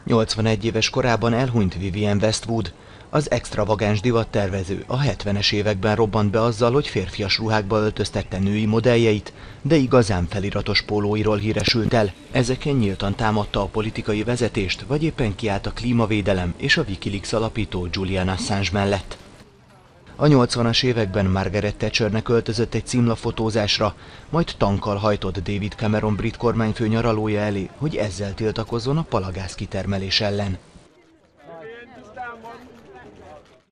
81 éves korában elhunyt Vivienne Westwood. Az extravagáns divattervező a 70-es években robbant be azzal, hogy férfias ruhákba öltöztette női modelljeit, de igazán feliratos pólóiról híresült el. Ezeken nyíltan támadta a politikai vezetést, vagy éppen kiállt a klímavédelem és a Wikileaks alapító Julian Assange mellett. A 80-as években Margaret Thatchernek öltözött egy címlafotózásra, majd tankkal hajtott David Cameron brit kormányfő nyaralója elé, hogy ezzel tiltakozzon a palagáz kitermelés ellen.